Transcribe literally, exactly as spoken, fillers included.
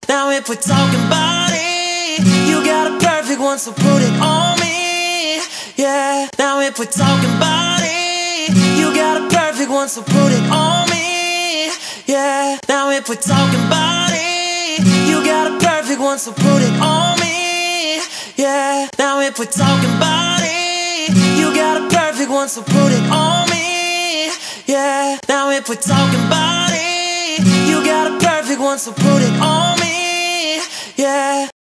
Now if we're talking body, you got a perfect one, so put it on me. Yeah. Now if we're talking body, you got a perfect one, so put it on me. Yeah. Now if we're talking body, you got a perfect one, so put it on me. Yeah. Now if we're talking body, you got a perfect one, so put it on me. Yeah. Now if we're talking body, you got a perfect one, so put it on me. Yeah.